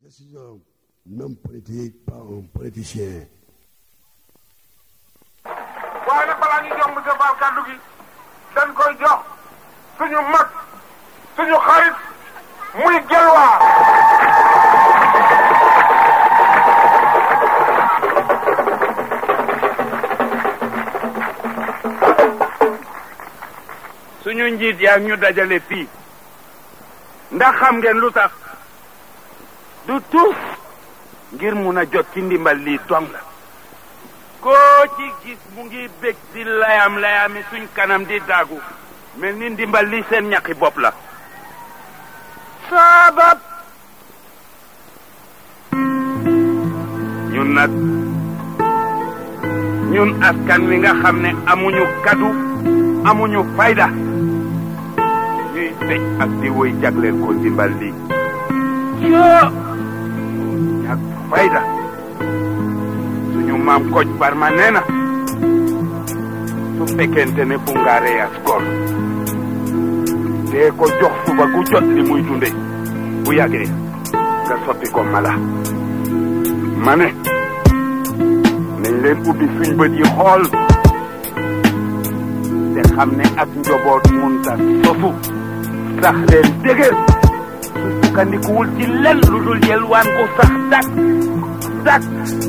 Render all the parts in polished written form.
Je suis un homme politique, pas un politicien. waaye nag balaa ñu jox monsieur Fall kàddu gi dañ koy jox suñu mag suñu xarit muy Gelwaar. suñu njiit yaa ñu dajale fii ndax xam ngeen lu tax du tuus ngir mun a jot ci ndimbal lii dong la koo ci gis mu ngi bég di layami suñ kanam di daagu mel ni ndimbal lii seen ñaqi bopp la sabab ñun nag ñun askan wi nga xam ne amuñu kadu amuñu fayda ñuy béj ak di woy jagleel ko ndimbal lii yoo ñàkk fayda suñu maam Koj Barma nee na su fekkente ne bu nga reyaas góor dee ko jox suba gu jot li muy dunde bu yàggee nga soppi ko mala ma ne nañ leen ubbi suñ bët yi xool te xam ne ak njoboot munta sofu sax leen dëgër su sukkandikuwul ci len lu dul yelwaan ko sax dak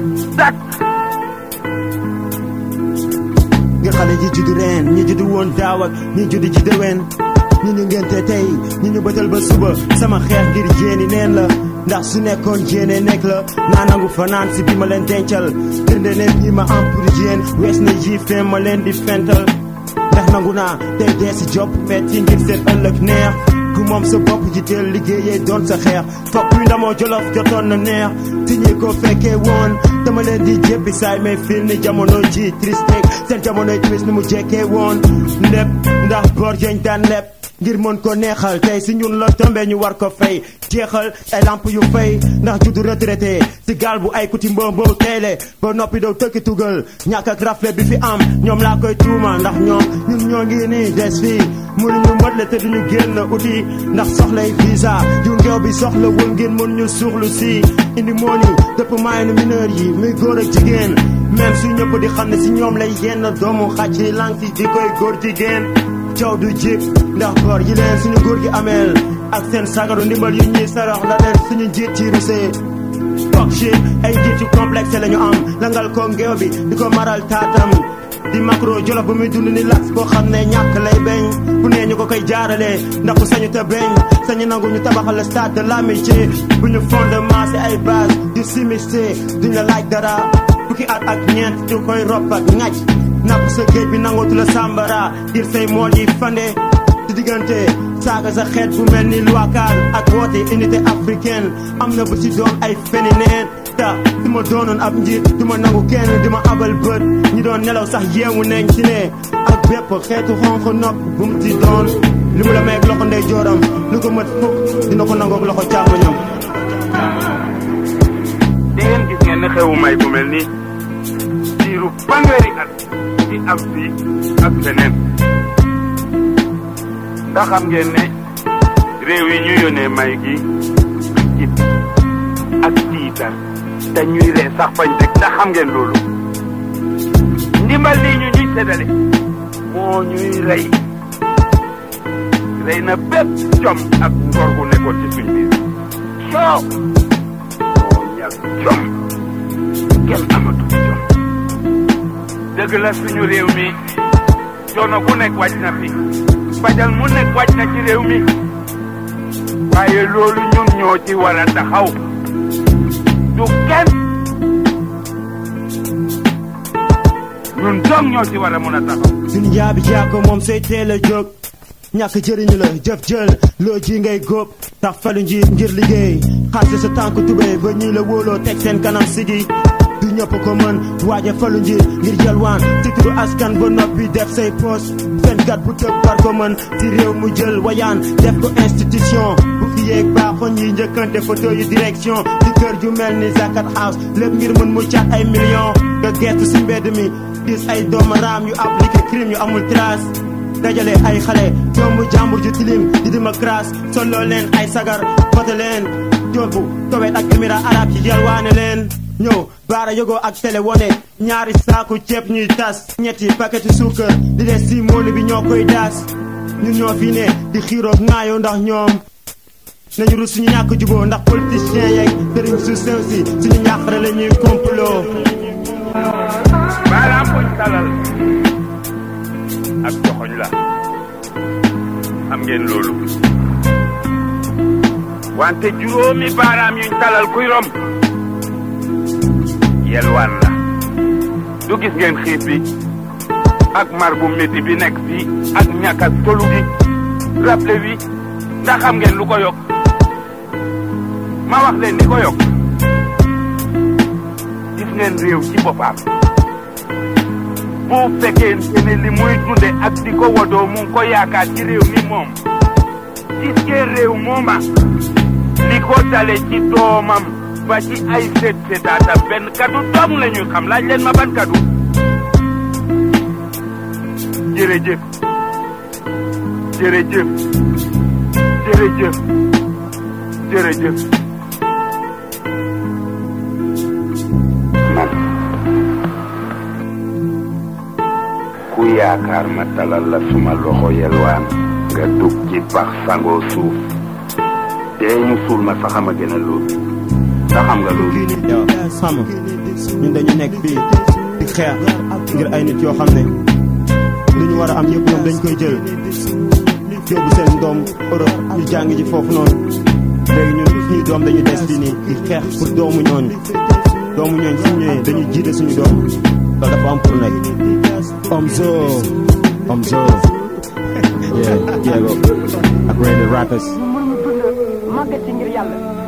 nga xale ji juddu reen ñi juddu woon daaw ak ñi juddu ci déwén ñi ñu ngente tey ñi ñu bëtal ba suba sama xeex ngir jéeni neen la ndax su nekkoon jéene nekk la naa nangu fanaan si bi ma leen dencal firnde leen ñi ma am pour jéen wees na ji fee ma leen di fental ndax nangu naa tey dee si job metti ngir seen ëllëg neex ku moom sa bopp ji teel liggéeyee doon sa xeex topp yu ndamoo jolof jotoon na neex ti ñi ko fekkee woon dama leen di jéppi saay may fil ni jamono ji triste seen jamonoy twist ni mu jekkee woon lépp ndax bor jeñ daan lépp ngir mën ko neexal tey si ñun la tombé ñu war ko fay jeexal ay lamp yu fay ndax juddu retraité si gaal bu ay kuti mboo teyle ba noppi doo tëkki tugal ñàkk ak rafle bi fi am ñoom laa koy tuuma ndax ñoom ñun ñoo ngi nii des fii mënuñu motle te duñu génn uti ndax soxlay visa yu ngeew bi soxla wul ngeen mën ñu suuxlu si indi mooni dëpp maay nu mineur yi muy góor ak jigéen même su ñëpp di xam ne si ñoom lay yenn doomu xaj yi lang si di koy góor jigéen coow du jib ndax bor yi leen suñu góor gi ameel ak seen sagaru ndimbal yu ñuy sarax la leen suñu njiit ci rusee fuck shit ay njiit yu complexe lañu am langal ko ngeew bi di ko maral taatam di macro jolof bu muy dund ni lax boo xam ne ñàkk lay beñ fu nee ñu ko koy jaarale ndax ku sañu te beñ sañu nangu ñu tabaxal le stade de l'amitié bu ñu fondement si ay base du simiste duñ la laaj dara fukki at ak ñeent ñu koy ropp ak ŋaj napp sa géej bi nangootu la sàmbara ngir say mool yi fande ci diggante saaga sa xeet bu mel ni luwakaal ak woote unité africaine am na bu ci doon ay feni neen ta du ma doonoon ab njiit du ma nangu kenn di ma abal bët ñi doon nelaw sax yeewu neñ ci ne ak bépp xeetu xonq nopp bu mu ci doon li mu la meeg loxo ndey jooram lu ko mat fukk dina ko nangoog loxo càmmoñam di ngeen gis ngeen ne xewu may bu mel nii diiru fanweeri at di am fii ak feneen ndax xam ngeen ne réew yi ñu yónnee may gi jib ak tiitar te ñuy ree sax fañ rek ndax xam ngeen loolu ndimbal lii ñu ñuy séddale moo ñuy rey na bépp jom ak ngor gu nekkoon ci suñ biir soo moo ñàkk jom kenn amatu jom dëgg la suñu réew mi coono bu nekk wàcc na fi fajal mu nekk wàcc na ci réew mi waaye loolu ñun ñoo ci war a taxaw du kenn ñun doom ñoo ci war a mun a taxaw suñu njaabi jaako moom say teel a jóg ñàkk jëriñu la jëf jël loo ji ngay góob tax falu njiit ngir liggéey xaase sa tànk tubéy ba ñii la wóoloo teg seen kanam sigi du ñëpp ko mën waaja falu njiit ngir jalwaan ci turu askan ba noppi def say poos fenkat bu tëb war ko mën ci réew mu jël wayaan def ko institution bu fi yeeg baaxoon yi njëkkante photo yu direction ci kër ju mel ni Zakat House lépp ngir mën mu caat ay millions nga gestu si mbedd mi gis ay doomu raam yu appliqué crime yu amul trace dajale ay xale doomu jàmbur ju tilim di démocratie solo leen ay sagar vote leen joor bu Koweït ak émirat arab yi yalwaane leen ñëw baara yogoo ak télé wone ñaari saaku ceeb ñuy tas ñetti paquetu suukar di des si mooli bi ñoo koy daas ñun ñoo fi ne di xiiroog ŋaayoo ndax ñoom nañu rus suñu ñàkk juboo ndax politiciens yeeg sëriñ su sew si suñu ñàqare la ñuy complot baaraam buñ talal ak joxoñ la am ngeen loolu wante juróomi baaraam yuñ talal kuy rom yelwaan la du gis ngeen xiif bi ak mar bu métti bi nekk fii ak ñàkk ak tolu gi rable wi ndax xam ngeen lu ko yokk ma wax leen ni ko yokk gis ngeen réew ci boppam bu fekkee ne li muy dunde ak di ko wodoo mu ngi ko yaakaar ci réew mi moom gis ngeen réew mooma li ko dale ci doomam ba ci ay seet seetaata benn kadu dong la ñuy xam laaj leen ma ban kadu jërëjëf jërëjëf jërëjëf jërëjëf man ku yaakaar ma talal la suma loxo yelwaan nga dugg ci pax sangoo suuf dee ñu suul ma sax ma gën a loolu ndax xam nga loolu yow xam ñun dañu nekk fii di xeex ngir ay nit yoo xam ne li ñu war a am yëpp ñoom dañ koy jël yóbbu seen doom Europe ñu jàng ji foofu noonu léegi ñun suñuy doom dañu des fii nii di xeex pour doomu ñooñu suñu ñëwee dañuy jiite suñu doom loolu dafa am pour nekk Omzo Diego ak Rainy Rappers màggat ci ngir yàlla